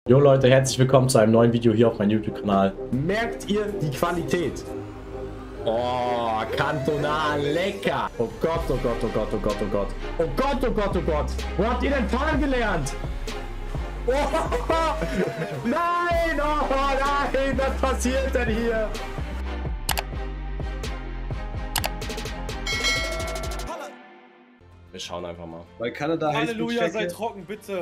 Jo Leute, herzlich willkommen zu einem neuen Video hier auf meinem YouTube-Kanal. Merkt ihr die Qualität? Oh, kantonal lecker! Oh Gott, oh Gott, oh Gott, oh Gott, oh Gott. Oh Gott, oh Gott, oh Gott. Wo habt ihr denn fahren gelernt? Oh, nein, oh nein, was passiert denn hier? Wir schauen einfach mal. Weil Kanada Halleluja, sei trocken, bitte.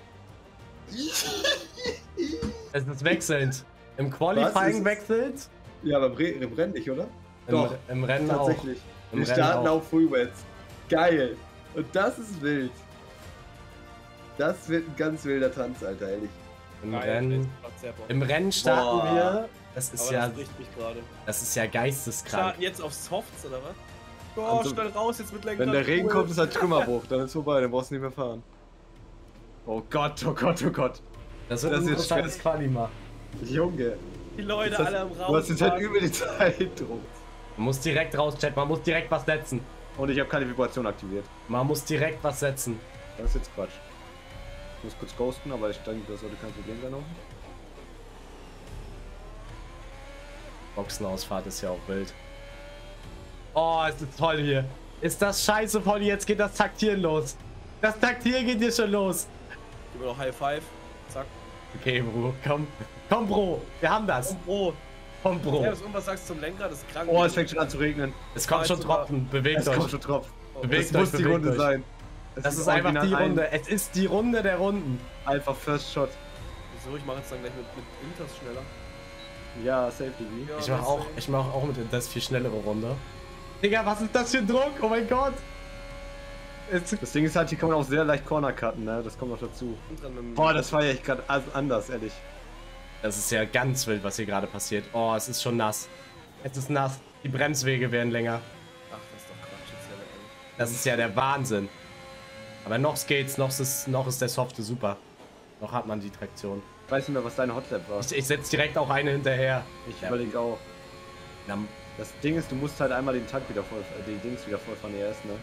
Es ist wechselnd. Im Qualifying wechselt. Ja, aber im Rennen nicht, oder? Doch, im Rennen tatsächlich. auch. Im Wir Rennen starten auch. auf Freewets. Geil. Und das ist wild. Das wird ein ganz wilder Tanz, Alter, ehrlich. Im Rennen starten Boah. wir. Das ist Aber ja. das bricht mich gerade. Das ist ja geisteskrank. Starten jetzt auf Softs oder was? Oh, Also, schnell raus jetzt mit Lenkrad. Wenn der Regen kommt, ist halt Trümmerbruch. Dann ist vorbei, dann brauchst du nicht mehr fahren. Oh Gott, oh Gott, oh Gott. Das wird Das ein ist interessantes Quali mal. Junge. Die Leute alle am Raum. Du hast jetzt halt übel die Zeitdruck. Man muss direkt raus, Chat. Man muss direkt was setzen. Und ich habe keine Vibration aktiviert. Man muss direkt was setzen. Das ist jetzt Quatsch. Ich muss kurz ghosten, aber ich denke, das sollte kein Problem sein. Boxenausfahrt ist ja auch wild. Oh, es ist toll hier. Ist das scheiße, Polly? Jetzt geht das Taktieren los. Das Taktieren geht hier schon los. Gib mir noch High Five. Zack. Okay, Bro. Komm. Komm, Bro. Wir haben das. Oh, Komm, Bro. ja, was sagst du zum Lenkrad? Das ist krank. Oh, es fängt schon an zu regnen. Es kommt schon Tropfen. Bewegt Es euch. kommt schon Tropfen. Bewegt Das euch, muss die bewegt Runde euch. sein. Das ist einfach die Runde. Es ist die Runde der Runden. Einfach First Shot. So, ich mache jetzt dann gleich mit Inters schneller. Ja, Safety V. Ja, Ich mach auch mit das viel schnellere Runde. Digga, was ist das für ein Druck? Oh mein Gott. Das Ding ist halt, hier kann man auch sehr leicht Corner cutten, ne? Das kommt noch dazu. Boah, das war ja echt gerade anders, ehrlich. Das ist ja ganz wild, was hier gerade passiert. Oh, es ist schon nass. Es ist nass. Die Bremswege werden länger. Ach, das ist doch Quatsch. Jetzt ja ehrlich. Das ist ja der Wahnsinn. Aber noch geht's, noch ist der Softe super. Noch hat man die Traktion. Ich weiß nicht mehr, was deine Hotlap war. Ich setze direkt auch eine hinterher. Ich überlege auch. Na, Das Ding ist, du musst halt einmal den Tank wieder voll, die Dings wieder voll von ES, ne?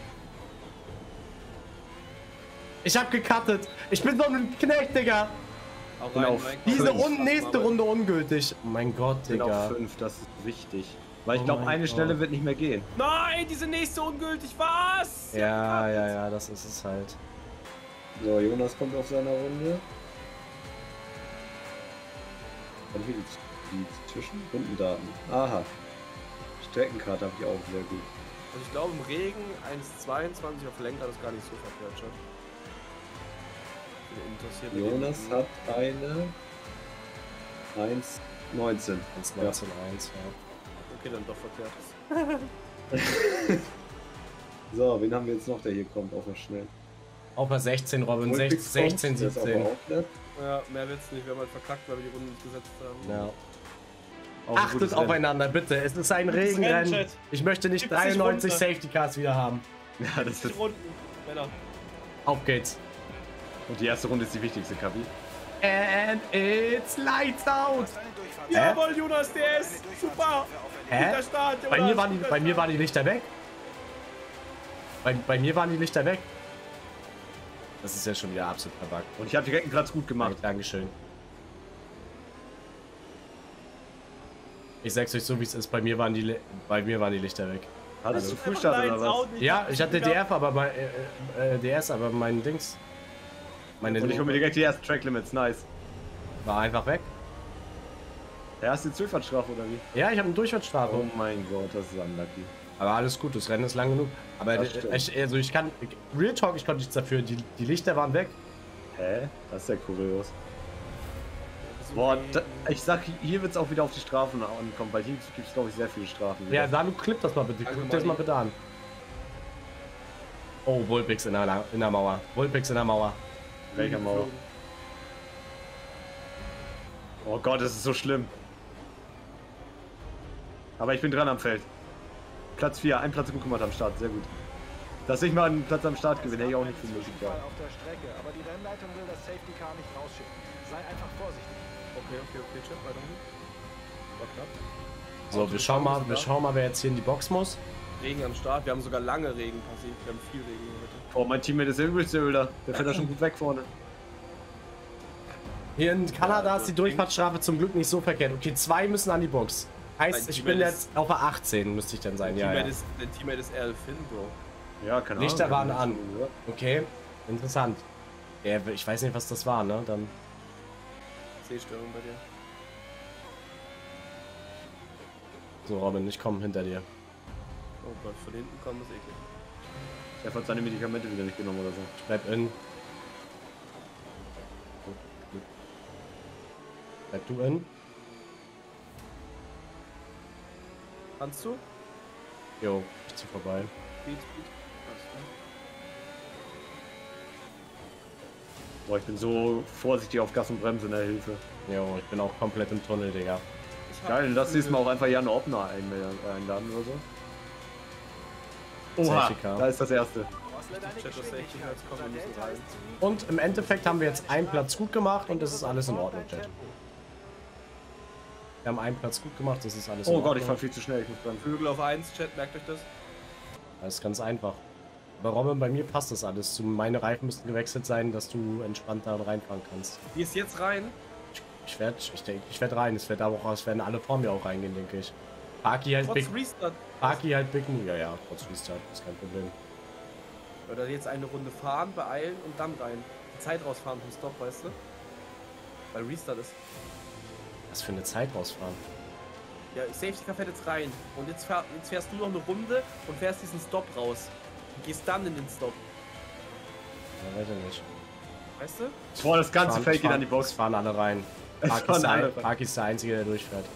ich hab gecuttet. Ich bin so ein Knecht, Digga. Auch Bin rein, auf Mike. Diese Fünf. nächste Runde ungültig. Oh mein Gott, Sind auf Digga. 5, das ist wichtig. Weil ich Oh glaube, mein eine Gott. Stelle wird nicht mehr gehen. Nein, diese nächste ungültig. Was? Ja, das ist es halt. So, Jonas kommt auf seiner Runde. Und hier die Zwischenrundendaten. Aha. Streckenkarte habe ich auch sehr gut. Also ich glaube im Regen 1,22 auf Lenkrad ist gar nicht so verkehrt schon. Jonas hat eine 1,19. 1,19,1, ja. Okay, dann doch verkehrt. So, wen haben wir jetzt noch, der hier kommt, auch noch schnell? Auf der 16, Robin. Olympics 16, kommt, der ist 17. aber auch nett. Ja, mehr wird's nicht. Wir haben halt verkackt, weil wir die Runde nicht gesetzt haben. Ja. Auch ein gutes Achtet aufeinander, bitte. Es ist ein Gutes Regenrennen. Rennen, Chat. Ich möchte nicht 70 93 runter. Safety Cars wieder haben. Rennen. Ja, das Die ist. Runden, Männer. Auf geht's. Und die erste Runde ist die wichtigste, Kapi. And it's lights out. Jawohl, Jonas, der ist super. Hä? Guter Start, Jonas. Bei mir waren die Lichter weg. Bei mir waren die Lichter weg. Das ist ja schon wieder absolut verbuggt. Und ich habe direkt einen Platz gut gemacht. Dankeschön. Ich sag's euch so, wie es ist. Bei mir waren die Lichter weg. Hattest du Frühstart oder was? Ja, ich hatte DF, aber mein DS, aber mein Dings. Meine Und ich hole mir direkt die ersten Track Limits, nice. war einfach weg. Ja, hast du die Durchfahrtsstrafe oder wie? Ja, ich habe eine Durchfahrtsstrafe. Oh mein Gott, das ist unlucky. Aber alles gut, das Rennen ist lang genug. Aber Das stimmt. ich kann. Real Talk, ich konnte nichts dafür. Die Lichter waren weg. Hä? Das ist ja kurios. Boah, ich sag, hier wird's auch wieder auf die Strafen ankommen, weil hier gibt's glaube ich sehr viele Strafen. Ja, Sanu, klipp das mal bitte. Klipp das mal bitte an. Oh, Vulpix in der Mauer. Vulpix in der Mauer. Welcher Mauer? Oh Gott, das ist so schlimm. Aber ich bin dran am Feld. Platz 4, ein Platz gut gemacht am Start, sehr gut. Dass ich mal einen Platz am Start gewinne, hätte ich auch nicht für möglich gehabt. auf der Strecke, aber die Rennleitung will das Safety Car nicht rausschicken. Sei einfach vorsichtig. Okay, Chat, weiter. War knapp. So, wir schauen mal, wer jetzt hier in die Box muss. Regen am Start. Wir haben sogar lange Regen passiert. Wir haben viel Regen heute. Oh, mein Teammate ist der übelste Öler. Der fährt da schon gut weg vorne. Hier in Kanada ist die Durchfahrtsstrafe zum Glück nicht so verkehrt. Okay, 2 müssen an die Box. Heißt, ich bin jetzt auf der 18, müsste ich dann sein. Ja, ja. Der Teammate ist Al Finn, Bro. Ja, keine Ahnung. Lichter waren an. Okay, interessant. Ja, ich weiß nicht, was das war, ne? Dann. Sehstörung bei dir. So, Robin, ich komme hinter dir. Oh Gott, von hinten kommen ist eklig. Er hat seine Medikamente wieder nicht genommen oder so. Ich bleib in. Bleib du in. Kannst du? Jo, ich zieh vorbei. Speed. Alles klar. Boah, ich bin so vorsichtig auf Gas und Bremse in der Hilfe. Jo, ich bin auch komplett im Tunnel, Digga. Geil, lass diesmal auch einfach Jan Obner einladen oder so. Oha, Safety Car. da ist das erste. Und im Endeffekt haben wir jetzt einen Platz gut gemacht und das ist alles in Ordnung, Chat. Wir haben einen Platz gut gemacht, das ist alles in Oh Ordnung. Gott, ich fahr viel zu schnell, ich muss bremsen. Flügel auf 1, Chat, merkt euch das. Das ist ganz einfach. Aber Robin, bei mir passt das alles. Meine Reifen müssten gewechselt sein, dass du entspannter reinfahren kannst. Die ist jetzt rein. Ich werd rein. Es werden alle vor mir auch reingehen, denke ich. Parky halt Trotz Big. Restart. Parky halt Big Move. Ja, trotz Restart, ist kein Problem. Oder jetzt eine Runde fahren, beeilen und dann rein. Die Zeit rausfahren vom Stop, weißt du? Weil Restart ist. Was für eine Zeit rausfahren? Ja, Safety Car fährt jetzt rein. Und jetzt fährst du noch eine Runde und fährst diesen Stop raus. Und gehst dann in den Stop. Ja, weiß ich nicht. Weißt du? Boah, das ganze Feld geht an die Box. Es fahren alle rein. Parky ist der Einzige, der durchfährt.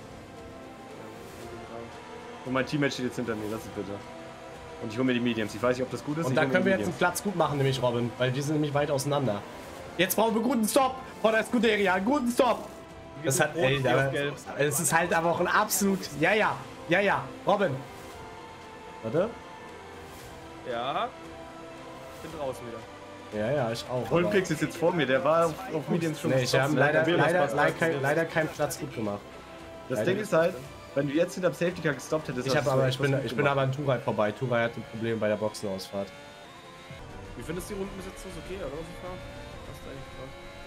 Und mein Teammate steht jetzt hinter mir, das ist bitte. Und ich hole mir die Mediums. Ich weiß nicht, ob das gut ist. Und da können wir jetzt einen Platz gut machen, nämlich Robin, weil wir sind nämlich weit auseinander. Jetzt brauchen wir guten Stop von der Scuderia, guten Stop. Das hat, ey, es ist halt aber auch ein absolut, ja, Robin. Warte. Ja. Ich bin draußen wieder. Ja, ich auch. Holmpix ist jetzt vor mir, der war auf Mediums schon. Nee, ich habe leider keinen Platz gut gemacht. Das Ding ist halt, wenn du jetzt hinterm Safety Car gestoppt hättest, ich bin aber an Turai vorbei. Turai hat ein Problem bei der Boxenausfahrt. Wie findest du die Runden bis jetzt? Ist okay, oder? Passt eigentlich klar.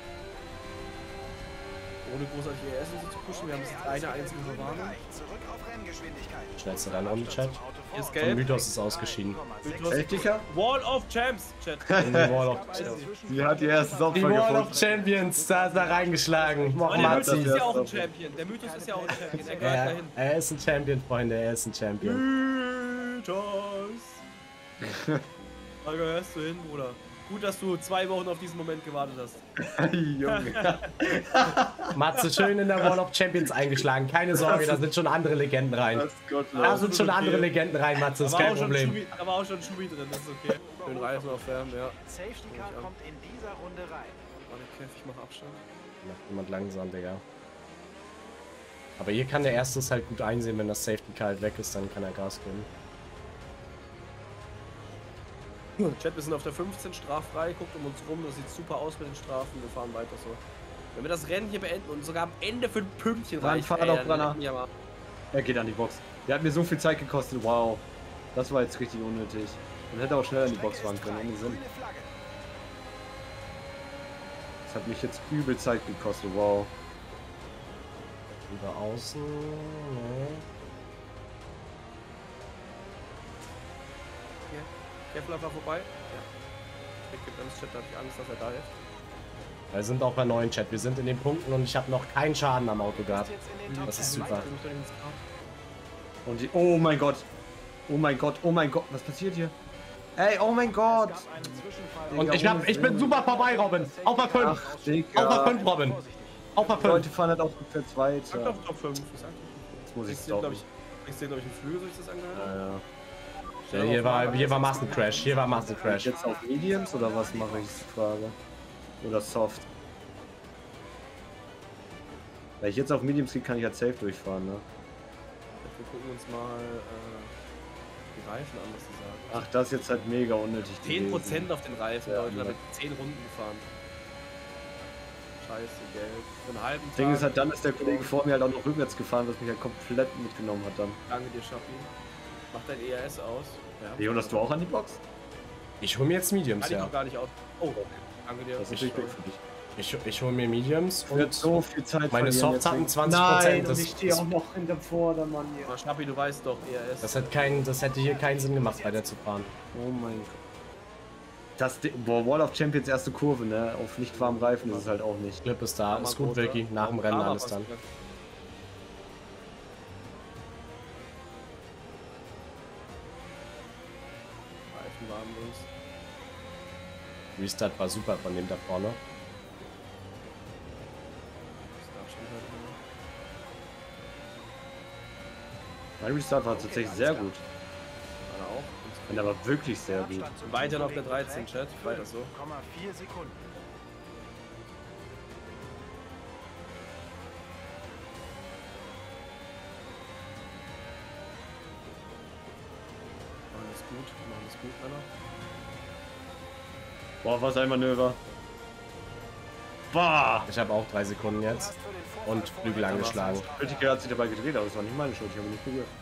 Ohne großartig ES und so zu pushen, wir haben jetzt eine einzige Verwarnung. Schnellste Rennrunde, Chat. Hier ist Und gelb. Mythos ist ausgeschieden. Safety Car? Wall of Champs, Chat. Die Wall of, Sie hat die erste Opfer die Wall gefunden. of Champions, da ist er reingeschlagen. Aber der Mythos Matzi. ist ja auch ein Champion. Der Mythos ist ja auch ein Champion. Er gehört dahin. Er ist ein Champion, Freunde, er ist ein Champion. Mythos. Da gehörst du hin, Bruder. Gut, dass du 2 Wochen auf diesen Moment gewartet hast. Junge. Matze schön in der Wall of Champions eingeschlagen. Keine Sorge, da sind schon andere Legenden rein. Das ist gottlos. Da sind schon andere Legenden rein, Matze, das ist kein Problem. Da war auch schon Schubi drin, das ist okay. Schön Reifen aufwärmen, ja. Safety Car kommt in dieser Runde rein. Warte, Kev, ich mach Abstand. Macht jemand langsam, Digga. Aber hier kann der Erste es halt gut einsehen, wenn das Safety Car halt weg ist, dann kann er Gas geben. Chat, wir sind auf der 15 straffrei, guckt um uns rum, das sieht super aus mit den Strafen, wir fahren weiter so. Wenn wir das Rennen hier beenden und sogar am Ende für ein Pünktchen reichen, fahr doch, Brenner. ja mal. Er geht an die Box. Der hat mir so viel Zeit gekostet, wow. Das war jetzt richtig unnötig. Man hätte auch schneller in die Box fahren können, ohne Sinn. Das hat mich jetzt übel Zeit gekostet, wow. Über außen. Nee. Kevlar war vorbei. Ja. Ich gebe Chat, da hab ich Angst, dass er da ist. Wir sind auch bei 9, Chat. Wir sind in den Punkten und ich habe noch keinen Schaden am Auto gehabt. Das ist super. Und die, oh mein Gott. Oh mein Gott, oh mein Gott. Was passiert hier? Ey, oh mein Gott. Und ich bin super vorbei, Robin. Auf der 5. Ach, Digga. Auf der 5, Robin. Auf der 5. Leute fahren halt auch für 2. Sag doch Top 5. Jetzt muss ich Ich sehe, stoppen. glaube ich, einen Flügel, so ich das angehört habe. Ja. Ja, hier war Massencrash. Hier war Massencrash. Jetzt auf Mediums oder was mache ich? Frage. Oder Soft. Wenn ich jetzt auf Mediums gehe, kann ich halt safe durchfahren, ne? Wir gucken uns mal die Reifen an, was sie sagen. Ach, das ist jetzt halt mega unnötig. 10% auf den Reifen, Ja, Leute, ja. damit 10 Runden gefahren. Scheiße, Geld. Für einen halben Das Tag. Ding ist halt, dann ist der Kollege vor mir halt auch noch rückwärts gefahren, was mich halt komplett mitgenommen hat dann. Danke dir, Schappi. Mach dein ERS aus. Ja. Leon, hast du auch an die Box? Ich hole mir jetzt Mediums, Kann ich ja. noch gar nicht aus. Oh, danke dir. Das ist natürlich gut für dich. Ich hole mir Mediums Wird und so viel Zeit meine verlieren Softs jetzt. hatten 20%. Nein, und ich stehe auch noch in der Vordermann hier. Aber Schnappi, du weißt doch, ERS. Das hätte hier keinen Sinn gemacht, weiter zu fahren. Oh mein Gott. Boah, Wall of Champions erste Kurve, ne? Auf nicht warmen Reifen ist es halt auch nicht. Clip ist da, ist gut, Vicky. Nach dem Rennen alles dann. Reifen warm, Jungs. Restart war super von dem da vorne. Mein Restart war tatsächlich sehr gut. War auch. Und er war wirklich sehr gut. Weiter auf der 13, Chat. Weiter so. 4 Sekunden. Machen das gut, Männer. Boah, was ein Manöver. Boah! Ich habe auch 3 Sekunden jetzt und Flügel angeschlagen. Kritiker hat sich dabei gedreht, aber es war nicht meine Schuld, ich habe ihn nicht berührt.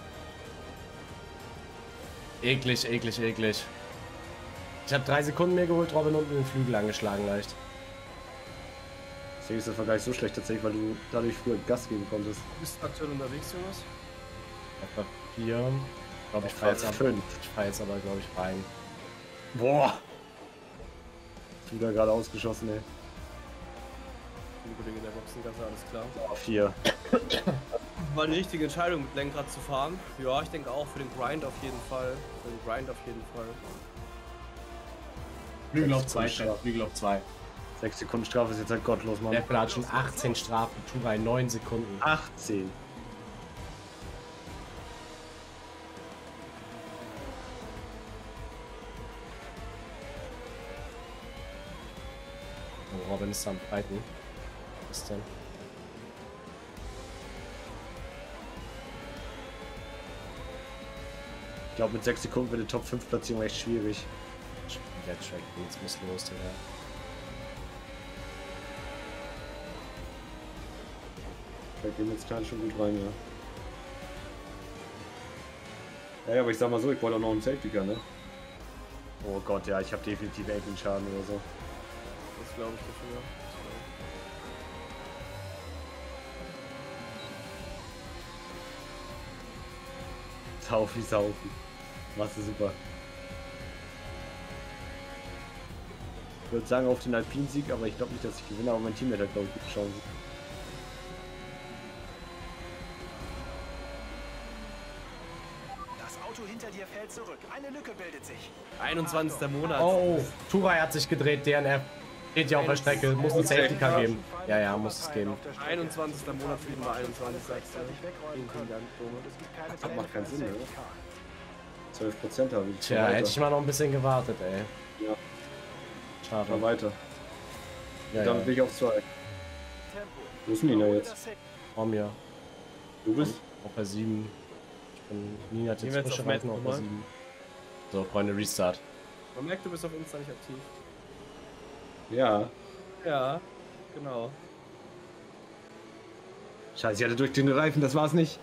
Eklig, eklig, eklig. Ich habe 3 Sekunden mehr geholt, Robin, und den Flügel angeschlagen leicht. Deswegen ist der Vergleich so schlecht tatsächlich, weil du dadurch früher Gas geben konntest. Du bist aktuell unterwegs, Jungs. Etwa 4. Ich glaube, ich fahre jetzt, jetzt aber, glaube ich, rein. Boah! Du da gerade ausgeschossen, ey. Die Kollege in der Boxengasse, alles klar. Boah, 4. War die richtige Entscheidung, mit Lenkrad zu fahren. Ja, ich denke auch für den Grind auf jeden Fall. Für den Grind auf jeden Fall. Flügel auf 2, Flügel auf 2. 6 Sekunden Strafe ist jetzt halt gottlos, Mann. Der hat schon 18 Strafen, Turai 9 Sekunden. 18. Oh, Robin ist am Breiten. Was ist denn? Ich glaube, mit 6 Sekunden wird die Top 5 Platzierung echt schwierig. Der Track, jetzt muss los, Digga. Da gehen jetzt gerade schon gut rein, ja. Ja, aber ich sag mal so, ich wollte auch noch einen Safety Car, ne? Oh Gott, ja, ich habe definitiv Schaden oder so. Das glaube ich dafür. Taufi saufen. Machst du super. Ich würde sagen auf den Alpin-Sieg, aber ich glaube nicht, dass ich gewinne, aber mein Team hat glaube ich gute Chancen. Das Auto hinter dir fällt zurück. Eine Lücke bildet sich. 21. Monat. Oh, Turai hat sich gedreht, DNF. Steht ja auf der Strecke, muss ein Safety Car geben. Ja, ja, muss es geben. 21. Monat für den 21. Vielen Dank, Das macht keinen Sinn, oder? 12% habe ich. Tja, hätte ich mal noch ein bisschen gewartet, ey. Ja. Schade. Mal weiter. Ja, Dann ja. bin ich auf 2. Wo ist Nina jetzt? Vor mir. Du bist? Auf der 7. Ich bin Nina hat Gehen jetzt wir jetzt frische auf Reifen Matt auf der nochmal? 7. So, Freunde, Restart. Man merkt, du bist auf Insta nicht aktiv. Ja. Ja, genau. Scheiße, ich hatte durch den Reifen, das war's nicht.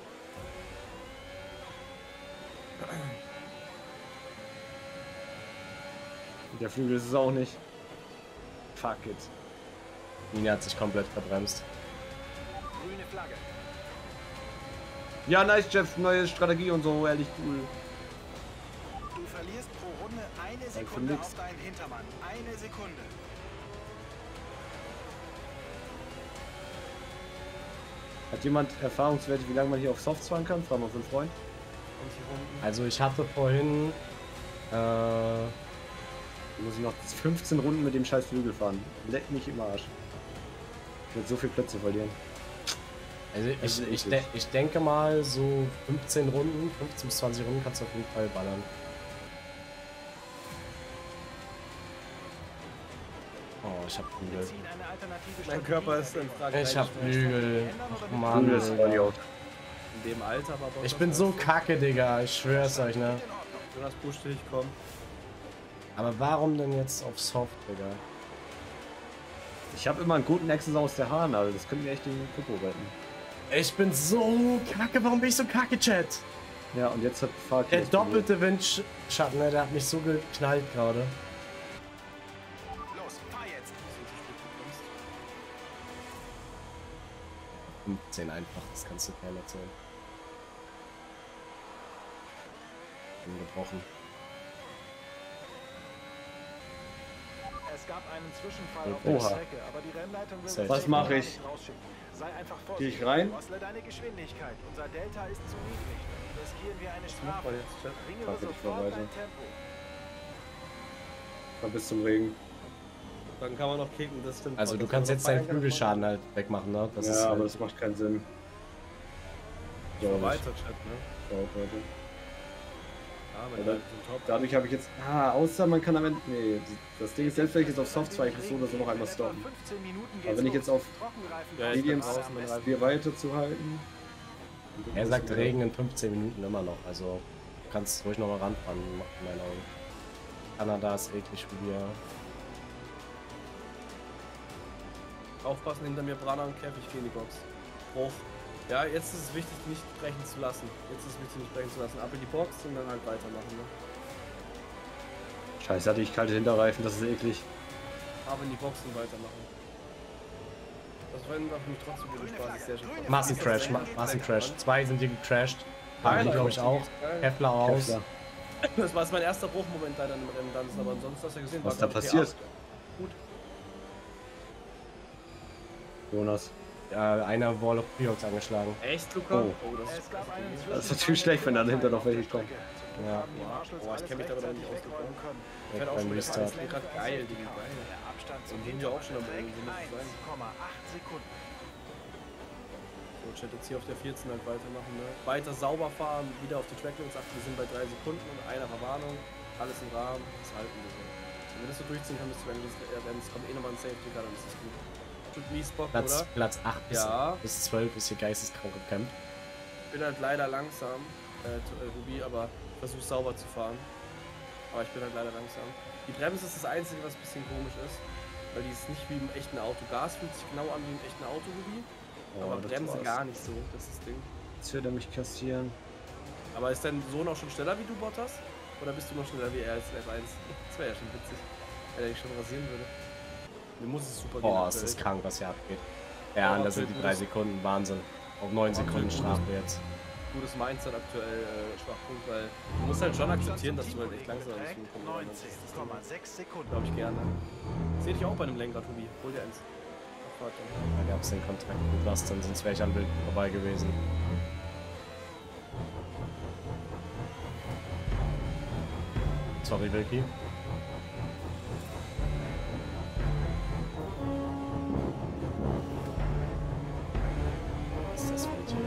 Der Flügel ist es auch nicht. Fuck it. Nina hat sich komplett verbremst. Grüne Flagge. Ja, nice, Jeff. Neue Strategie und so. Ehrlich cool. Du verlierst pro Runde eine für Sekunde nix. auf deinen Hintermann. Eine Sekunde. Hat jemand Erfahrungswerte, wie lange man hier auf Softs fahren kann? Fragen wir für einen Freund. Also ich hatte vorhin... Da muss ich noch 15 Runden mit dem scheiß Flügel fahren. Leck mich im Arsch. Ich werde so viele Plätze verlieren. Also ich denke mal so 15 Runden, 15 bis 20 Runden kannst du auf jeden Fall ballern. Oh, ich hab Flügel. Ziehen eine alternative Mein Körper ist in Frage. Ich hab Flügel. Ach Flügel Mann, ist Digga. Idiot. In dem Alter war Ich bin so kacke, Digga. Ich schwör's euch, ne? Jonas Busch, ich komm. Aber warum denn jetzt auf Soft, Digga? Ich habe immer einen guten Nexus aus der Haarnadel. Das könnte mir echt den Popo retten. Ich bin so kacke. Warum bin ich so kacke, Chat? Ja, und jetzt hat Fahrt. Der doppelte Windschatten, ne? Der hat mich so geknallt gerade. Los, fahr jetzt. 15 einfach, das kannst du keiner erzählen. Gebrochen. Es gab einen Zwischenfall auf Oha. der Strecke, aber die Rennleitung will Safe. das Was mache ich? nicht rausschicken. Sei einfach Gehe ich vorsichtig. rein? Osle deine Geschwindigkeit. Unser Delta ist zu niedrig. Riskieren wir eine Macht Strafe. man jetzt, Chat? Bringen Fahr wir ich mal sofort weiter. dein Tempo. Mal bis zum Regen. Dann kann man noch kicken, das stimmt. Also du Das kannst kann jetzt man deinen noch feiern, Flügelschaden halt wegmachen, ne? Das Ja, ist aber halt, das macht keinen Sinn. Ich fahr weiter, Chat, ne? Schaut, Leute. Ja, wenn Oder- wir sind top. Dadurch habe ich jetzt. Außer man kann am Ende. Nee, das Ding ist, selbst wenn ich jetzt auf Soft fahre, ich muss so oder so noch einmal stoppen. Aber wenn ich jetzt auf Ja, ich bin Mediums draußen, wenn Reifen- hier weiterzuhalten. er sagt Regen in 15 Minuten immer noch, also du kannst ruhig noch mal ranfahren, in meinen Augen. Kanada ist eklig wie wir. Aufpassen hinter mir, Branner und Kev, ich geh in die Box. Hoch. Ja, jetzt ist es wichtig, nicht brechen zu lassen. Jetzt ist es wichtig, nicht brechen zu lassen. Ab in die Box und dann halt weitermachen, ne? Scheiße, hatte ich kalte Hinterreifen, das ist eklig. Ab in die Box und weitermachen. Das Rennen macht mich trotzdem guten Spaß, ist sehr schön. Massencrash, Massencrash. 2 sind hier gecrashed. Haben die, glaube ich, auch. Geil. Kevlar aus. Kevlar. Das war jetzt mein erster Bruchmoment leider im Rennen, dann ist aber ansonsten hast du ja gesehen, Was war da glaub ich, passiert? P8. Gut. Jonas. Einer Wall of Priox angeschlagen. Echt, Luca? Oh. Das Es gab einen Das ist natürlich schlecht, wenn dahinter noch welche kommen. Ja. Boah, ich kenn mich damit auch nicht aus, Luca. Ich Weg fährt auch beim schon wieder Restart. alles gerade geil, Digga, geil. Der Abstand Und sind wir auch schon am Ende, so muss es sein. 1,8 Sekunden. So, Chat, jetzt hier auf der 14 halt weitermachen, ne? Weiter sauber fahren, wieder auf die Tracklinks achten, wir sind bei 3 Sekunden und einer Verwarnung, alles im Rahmen, das halten wir so. Und wenn das so durchziehen kann, bis zum Ende des Rennens kommt eh nochmal ein Safety Car, dann ist das gut. Tut mies Bock, oder? Platz 8 Ja. bis 12 ist hier geisteskrank gekämpft. Ich bin halt leider langsam, Ruby, aber ich versuche sauber zu fahren. Aber ich bin halt leider langsam. Die Bremse ist das Einzige, was ein bisschen komisch ist, weil die ist nicht wie im echten Auto. Gas fühlt sich genau an wie im echten Auto, Ruby, aber das Bremse war's. gar nicht so, das ist das Ding. Jetzt wird er mich kassieren. Aber ist dein Sohn auch schon schneller wie du, Bottas? Oder bist du noch schneller wie er als in F1? Das wäre ja schon witzig, wenn er dich schon rasieren würde. Mir muss es super gehen. Boah, es aktuell. ist krank, was hier abgeht. Ja, und da sind die 3 Sekunden Wahnsinn. Auf 9 Sekunden Strafe jetzt. Gutes Mindset aktuell, Schwachpunkt, weil du musst halt schon akzeptieren, dass du halt echt langsam bist. Direkt 19,6 Sekunden. Glaube ich gerne. Sehe dich auch bei einem Lenkrad, Tobi. Hol dir eins. Abfahrt dann. Da gab es den Kontrakt mit Bastern, sonst wäre ich am Bild vorbei gewesen. Sorry, Wilki. Was ist das für ein Tier?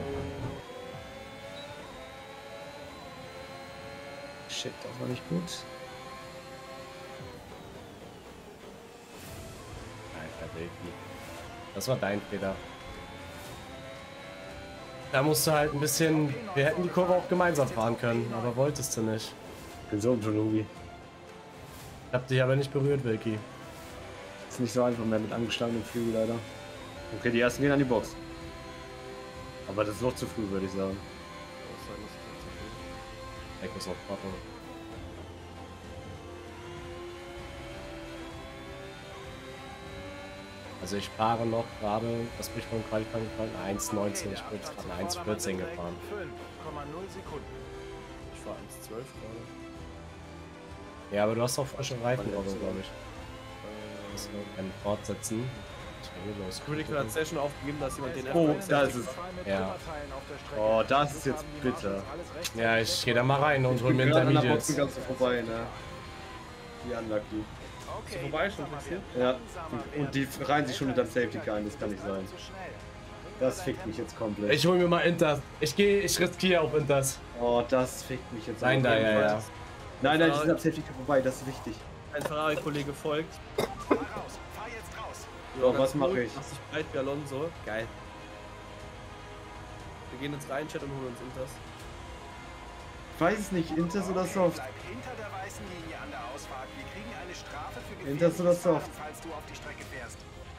Shit, das war nicht gut. Alter, Wilki. Das war dein Fehler. Da musst du halt ein bisschen... Wir hätten die Kurve auch gemeinsam fahren können, aber wolltest du nicht. Ich bin so ein Ruby. Ich hab dich aber nicht berührt, Wilki. Ist nicht so einfach mehr mit angestandenem Flügel leider. Okay, die ersten gehen an die Box. Aber das ist noch zu früh, würde ich sagen. Eck ist noch trocken. Also ich fahre noch gerade, was bin ich vom Qualifying gefahren? 1,19, ich bin jetzt gerade eine 1,14 gefahren. 5,0 Sekunden. Ich fahre 1,12 gerade. Ja, aber du hast auch frische Reifen drauf, glaube ich. Das kann fortsetzen. Los. Critical hat Session aufgegeben, dass jemand den Oh, F1 da ist es. Ja. Oh, das ist jetzt bitter. Ja, ich gehe da mal rein und hol mir Gerade an der Intermediates. Box ganz so vorbei, ne? Die unlucky. Ist er vorbei schon passiert? Ja, und die reihen sich schon hinter dem Safety Car ein, das kann nicht sein. Das fickt mich jetzt komplett. Ich hol mir mal Inters. Ich riskiere auf Inters. Oh, das fickt mich jetzt Nein, auf da, jeden ja, Fall. ja. Nein, nein, die sind am Safety Car vorbei, das ist wichtig. Ein Ferrari-Kollege folgt. Fahr jetzt raus. So, ganz was mache gut, ich? Machst dich breit wie Alonso. Geil. Wir gehen jetzt rein, Chat, und holen uns Inters. Ich weiß es nicht, Inters oder Soft? Bleib hinter der weißen Linie an der Ausfahrt. Wir kriegen eine Strafe für Inters oder gefährliches Fahren, Soft? falls du auf die Strecke fährst.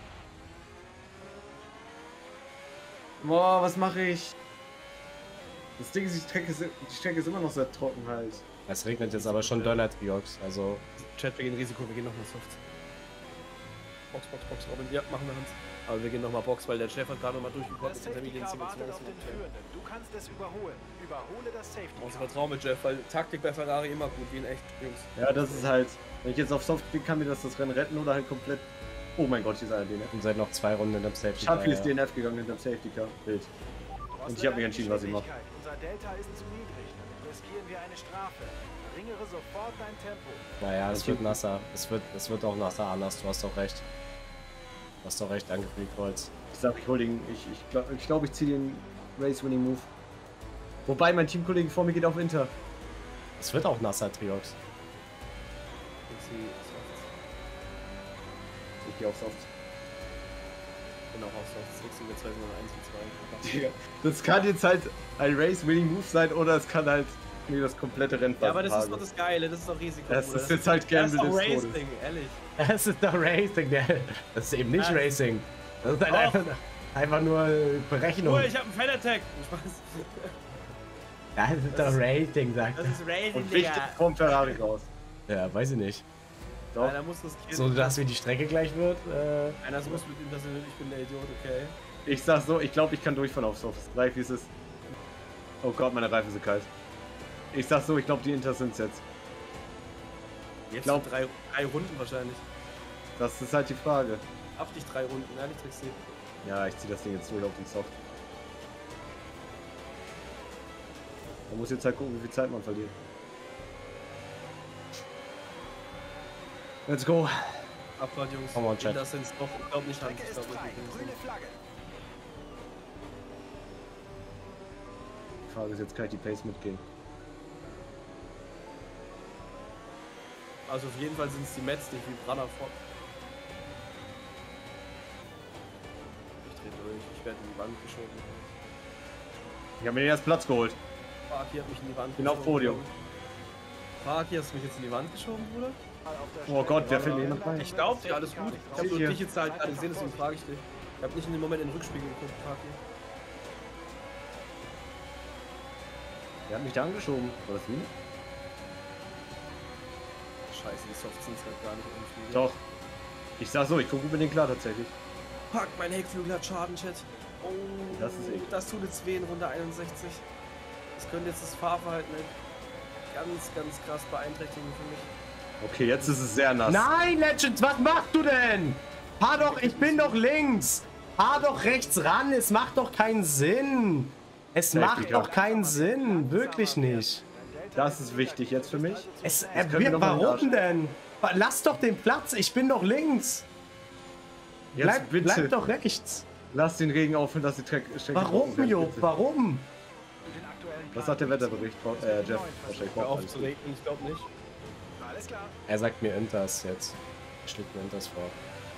Boah, was mache ich? Das Ding ist, die Strecke ist immer noch sehr trocken halt. Es regnet jetzt aber schon Donnertriox, also... Chat, wir gehen Risiko, wir gehen nochmal Soft. Box, Robin. Ja, machen wir Hans. Aber wir gehen nochmal Box, weil der Chef hat gerade nochmal durchgekommen. Das Jetzt hinter mir Safety den Car Single wartet auf den Führenden. Du kannst es überholen. Überhole das Safety Brauchst Car. Vertrauen mit Jeff, weil Taktik bei Ferrari immer gut, wie in echt, Jungs. Ja, das ist halt. Wenn ich jetzt auf Soft bin, kann mir das Rennen retten oder halt komplett. Oh mein Gott, hier ist einer DNF. Und seid noch 2 Runden in dem Safety Car. Schatfi ist DNF gegangen hinterm Safety Car. Bild. Und ich habe mich entschieden, was ich mache. Unser Delta ist zu niedrig. Damit riskieren wir eine Strafe. Verringere sofort dein Tempo. Naja, es wird nasser. Es wird auch nasser anders, du hast doch recht. Du hast doch recht, danke für die Kreuz. Ich sag, ich hol den. Ich glaube, ich ziehe den Race-Winning Move. Wobei mein Teamkollege vor mir geht auf Inter. Es wird auch nasser, Triox. Ich gehe auf Soft. Genau, auf Soft. Wechseln wir 2 1 wie 2. Das kann jetzt halt ein Race-Winning Move sein oder es kann halt mir das komplette Rennen Ja, aber das ist versagen. doch das Geile, das ist doch Risiko. Das Bruder. ist jetzt halt Das ist Gamble doch des Todes. Racing, ehrlich. Das ist doch Racing, das ist eben nicht Ja. Racing. Das ist halt einfach nur Berechnung. Oh, ich hab einen Fan-Attack. Spaß. Das ist doch Racing, sagt Das er. ist Racing, Und richtig Digga. vom Ferrari raus. Ja, weiß ich nicht. Doch. Einer muss das Kind. So, dass wie die Strecke gleich wird. Einer muss mit ihm, dass ich bin der Idiot, okay. Ich sag so, ich glaube, ich kann durchfahren auf Soft. Gleich wie es ist. Oh Gott, meine Reifen sind kalt. Ich sag so, ich glaube, die Inters sind's jetzt. Jetzt glaub- sind drei Runden wahrscheinlich. Das ist halt die Frage. Auf dich 3 Runden, ehrlich, Trixie. Ja, ich ziehe das Ding jetzt durch auf den Soft. Man muss jetzt halt gucken, wie viel Zeit man verliert. Let's go. Abfahrt, Jungs. Come on, Chat. Das sind's doch. Ich glaube nicht, Hand. Strecke Ich ist glaube frei. nicht. Grüne Flagge. Die Frage ist jetzt, kann ich die Pace mitgehen? Also auf jeden Fall sind es die Mets, nicht wie Branner vor. Ich dreh durch, ich werde in die Wand geschoben. Ich habe mir den ersten Platz geholt. Faki hat mich in die Wand Bin auf Podium. Faki, hast du mich jetzt in die Wand geschoben, Bruder? Oh Gott, wer fällt mir noch rein? Ich glaub dir, alles gut. Ich hab nur Sicher. dich jetzt halt gerade gesehen, deswegen frage ich dich. Ich hab nicht in dem Moment in den Rückspiegel geguckt, Faki. Der hat mich da angeschoben. War das ihn? Scheiße, die Softs sind halt gar nicht irgendwie. Doch. Ich sag so, ich gucke mit denen klar tatsächlich. Fuck, mein Heckflügel hat Schaden, Chat. Oh, Das ist eklig. das tut jetzt weh in Runde 61. Das könnte jetzt das Fahrverhalten ganz krass beeinträchtigen für mich. Okay, jetzt ist es sehr nass. Nein, Legends, was machst du denn? Fahr doch, ich bin doch links. Fahr doch rechts ran, es macht doch keinen Sinn. Es macht doch keinen Sinn, wirklich nicht. Das ist wichtig jetzt für mich. können wir noch mal Warum nachschauen. denn? Lass doch den Platz, ich bin doch links. Jetzt bitte. Bleib doch rechts. Lass den Regen aufhören, dass die Strecke Warum, trocken wird, Jo? bitte. Warum? Was sagt der Wetterbericht? Jeff, wahrscheinlich Hör auf alles zu gut. regnen, ich glaube nicht. Alles klar. Er sagt mir Inters jetzt. Er schlägt mir Inters vor.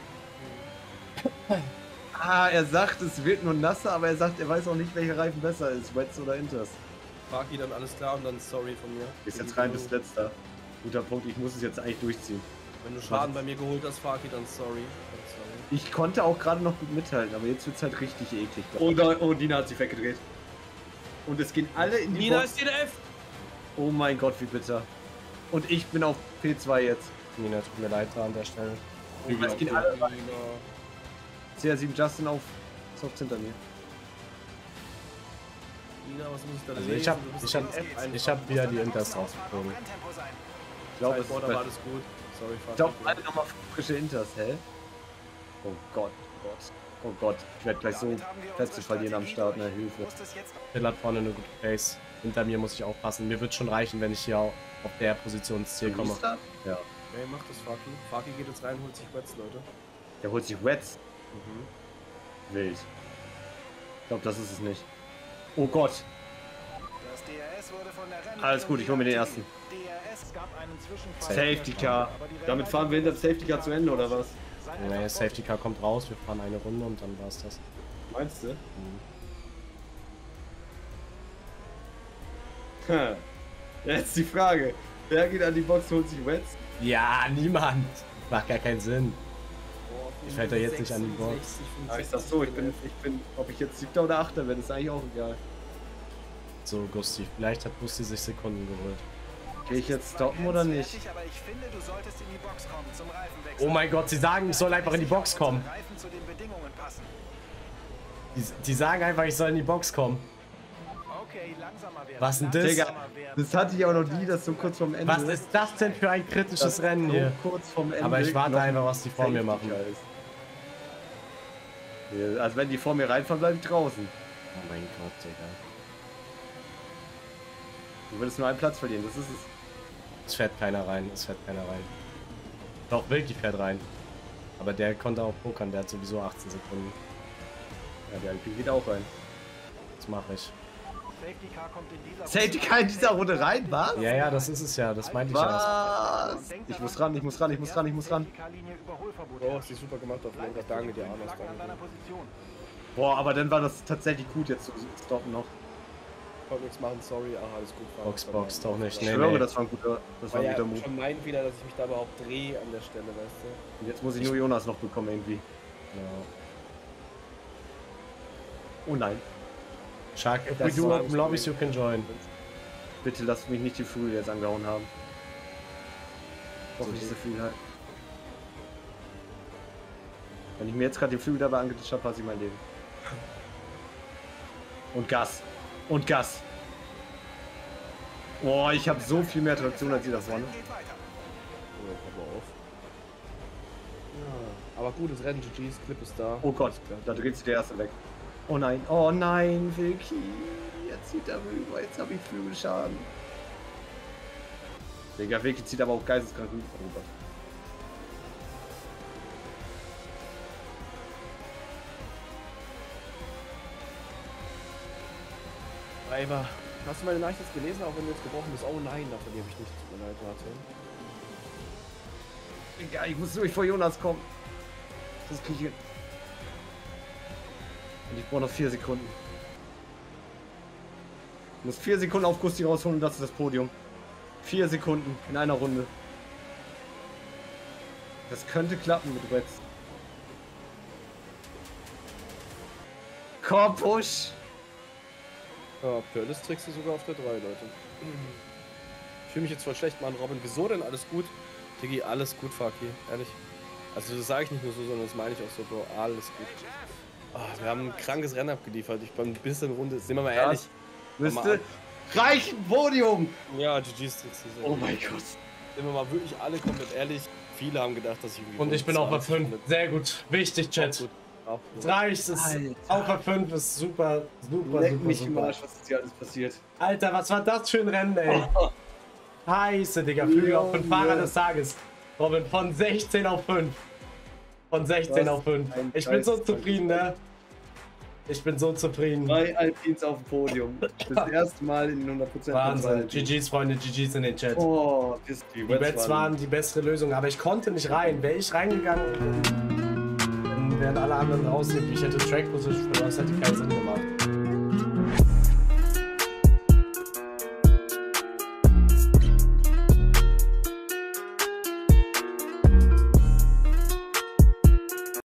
Ah, er sagt, es wird nur nasser, aber er sagt, er weiß auch nicht, welcher Reifen besser ist, Wets oder Inters. Faki, dann alles klar und dann sorry von mir. Ist jetzt rein bis letzter. Guter Punkt, ich muss es jetzt eigentlich durchziehen. Wenn du Schaden bei mir geholt hast, Faki, dann sorry. Ich konnte auch gerade noch gut mithalten, aber jetzt wird es halt richtig eklig. Oh, Dina hat sich weggedreht. Und es gehen alle in die Nina Box. ist DNF! Oh mein Gott, wie bitter. Und ich bin auf P2 jetzt. Nina, tut mir leid da an der Stelle. Es gehen alle rein. CR7 Justin auf Soft hinter mir. Nina, was muss ich da Also lesen? ich hab wieder die Inters draufgezogen. Ich glaube, es war alles gut. Sorry, Ich glaube, alle nochmal frische Inters, hä? Oh Gott, oh Gott. Oh Gott, ich werde gleich so Plätze verlieren am Start, ne, Hilfe. Phil hat vorne eine gute Pace. Hinter mir muss ich aufpassen. Mir wird schon reichen, wenn ich hier auf der Position ins Ziel komme. Ja. Okay, mach das, Faki. Faki geht jetzt rein, holt sich Wets, Leute. Der holt sich Wets. Wild. Ich glaube, das ist es nicht. Oh Gott. Das DRS wurde von der Rennleitung Alles gut, ich hole mir den ersten. DRS gab einen Zwischenfall. Safety Car. Damit fahren wir hinter dem Safety Car zu Ende, oder was? Nee, Safety Car kommt raus, wir fahren eine Runde und dann war's das. Meinst du? Jetzt die Frage. Wer geht an die Box, holt sich Wets? Ja, niemand. Macht gar keinen Sinn. Ich fällt da jetzt nicht an die Box. Aber ich sag so, ich bin, ob ich jetzt 7. oder 8. werde, ist eigentlich auch egal. So, Gusti. Vielleicht hat Gusti sich Sekunden geholt. Gehe ich jetzt stoppen oder nicht? Aber ich finde, du solltest in die Box kommen zum Reifenwechsel. Oh mein Gott, sie sagen, ich soll einfach in die Box kommen. Reifen zu den Bedingungen passen. Die sagen einfach, ich soll in die Box kommen. Okay, langsamer werden. Was denn das? Digga, das hatte ich auch noch nie, dass so kurz vorm Ende. Was ist das denn für ein kritisches Rennen hier? So kurz vorm Ende. Aber ich warte noch einfach, was die vor mir machen. Safety Car ist. Ja, also wenn die vor mir reinfahren, bleibe ich draußen. Oh mein Gott, Digga. Du würdest nur einen Platz verlieren, das ist es. Es fährt keiner rein, es fährt keiner rein. Doch, Wilki fährt rein. Aber der konnte auch pokern, der hat sowieso 18 Sekunden. Ja, der Alpine geht auch rein. Das mache ich. Safety Car kommt in dieser Safety Car in dieser Runde rein, was? Ja, ja, das ist es ja, das meinte ich ja. Was? Ich muss ran, ich muss ran, ich muss ran, ich muss ran. Oh, hast du super gemacht auf Lenker. Danke dir, Arnos. Danke. Boah, aber dann war das tatsächlich gut jetzt zu stoppen noch. Ich wollte nichts machen, sorry. Ach, alles gut. Box, doch nicht. Ich Nee, schwöre, nee. das war ein guter Move. Schon mein Fehler, dass ich mich da überhaupt drehe an der Stelle, weißt du? Und jetzt muss ich nur Jonas noch bekommen irgendwie. Ja. Oh nein. Shark, if we Das do war open lobbies, you can join. Bitte lasst mich nicht die Flügel jetzt angehauen haben. Brauche nicht so viel halt. Wenn ich mir jetzt gerade den Flügel dabei angetischt habe, passe ich mein Leben. Und Gas. Und Gas. Boah, ich habe so viel mehr Traktion als ihr das war, ne? Ja, pass mal auf. Ja, aber gutes Rennen, GG's, Clip ist da. Oh Gott, da dreht sich der erste weg. Oh nein, Wilki. Jetzt zieht er rüber, jetzt habe ich Flügelschaden. Digga, Wilki zieht aber auch geisteskrank rüber. Driver. Hast du meine Nachricht jetzt gelesen, auch wenn du jetzt gebrochen bist? Oh nein, davon habe ich nicht. Tut mir leid, warte. Digga, ich muss durch vor Jonas kommen. Das krieg ich hin. Und ich brauche noch 4 Sekunden. Ich muss 4 Sekunden auf Gusti rausholen und das ist das Podium. 4 Sekunden in einer Runde. Das könnte klappen mit Reds. Komm, push! Ja, Perlis trägst du sogar auf der 3, Leute. Ich fühle mich jetzt voll schlecht, Mann. Robin, wieso denn? Alles gut? Diggi, alles gut, Faki. Ehrlich. Also das sage ich nicht nur so, sondern das meine ich auch so, Bro. Alles gut. Oh, wir haben ein krankes Rennen abgeliefert. Ich bin ein bisschen Runde. Sind wir mal ehrlich. Müsste reichen Podium! Ja, GG's trägst du so. Oh mein Gott. Sind wir mal wirklich alle komplett ehrlich. Viele haben gedacht, dass ich irgendwie. Und ich bin auch bei 5. Sehr gut. Wichtig, Chat. Auch gut. Reicht es. Auch bei 5 ist super, super, Leck super, mich im super. Arsch, was ist hier alles passiert. Alter, was war das für ein Rennen, ey? Heiße, Digga. Flügel auf 5 Fahrer des Tages. Robin, von 16 auf 5. Von 16 auf 5. Ich bin so zufrieden, ne? Ich bin so zufrieden. 3 Alpins auf dem Podium. Das erste Mal in 100%. Wahnsinn. GG's, Freunde, GG's in den Chat. Oh, Die Bets waren die bessere Lösung, aber ich konnte nicht rein. Wäre ich reingegangen, dann wären alle anderen draußen. Ich hätte Track Position verloren, das hätte keinen Sinn gemacht.